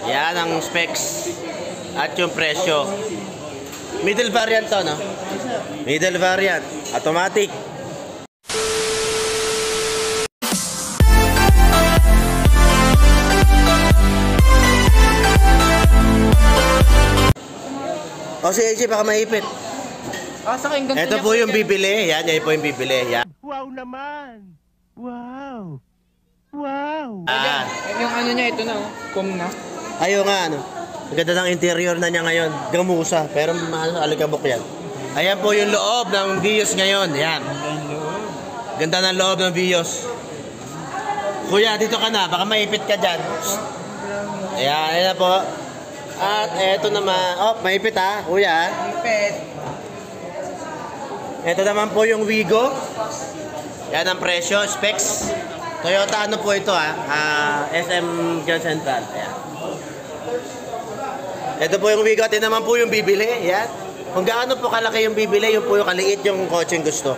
Yan ang specs at yung presyo. Middle variant to, no? Middle variant. Automatic. O si AJ, baka maipit. Ito po yung bibili. Yan po yung bibili. Yan. Wow naman! Wow! Wow! Yung ano niya, ito na, com na. Ayaw nga, ano. Ang ganda ng interior na niya ngayon. Gamusa. Pero alikabok yan. Ayan po yung loob ng Vios ngayon. Yan. Ganda ng loob ng Vios. Kuya, dito ka na. Baka maipit ka dyan. Ayan, ayan na po. At eto naman. Oh, maipit ha, kuya. Maipit. Ito naman po yung Wigo. Yan ang presyo, specs. Toyota ano po ito ha? SM Grand Central. Ayan. Ito po yung Wigo. Ito naman po yung bibili. Yan. Kung gaano po kalaki yung bibili, yun po yung kaliit yung kotseng gusto.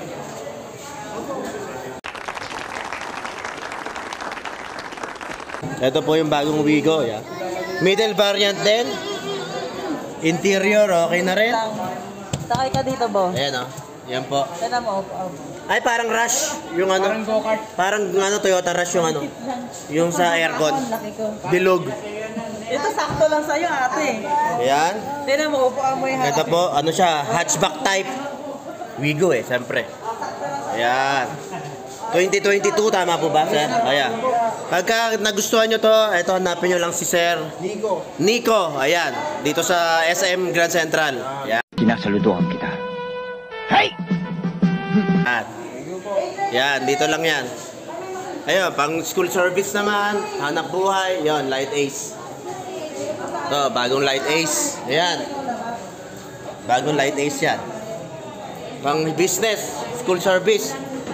Ito po yung bagong Wigo. Yan. Middle variant din. Interior, okay na rin. Sakay ka dito, bo. Ayan o. Yan po. Tala mo, Ay, parang Rush. Yung ano. Parang go-kart. Parang ano, Toyota Rush yung ano. Yung sa aircon. laki ko. Bilog. Ito sakto lang sa'yo, ate. Ayan. Tignan mo, upuan mo yung Ito po, ano siya, hatchback type. Wigo siyempre. Ayan. 2022, tama po ba, sir? Ayan. Pagka nagustuhan nyo to, ito, hanapin nyo lang si Sir Nico. Ayan. Dito sa SM Grand Central. Ayan. Kinasaludohan kita. Hey! At, yan, dito lang yan. Ayun, pang school service naman, hanap buhay, yon, Light Ace. Ito, bagong Light Ace. Ayan. Bagong Light Ace yan. Pang business, school service.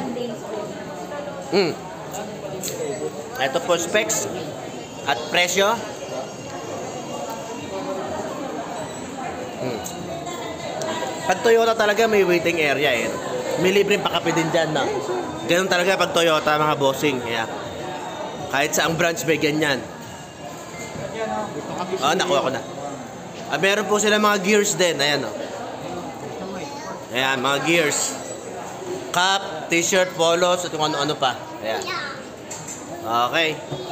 Ito po specs at presyo. Pag Toyota talaga may waiting area eh. May libreng pakape din dyan na. Ganun talaga pag Toyota mga bossing. Kaya, kahit saang branch may ganyan. Nakuha ko na. Meron po sila mga gears din. Ayan o. Ayan, mga gears. Cap, t-shirt, polos, at kung ano-ano pa. Ayan. Okay.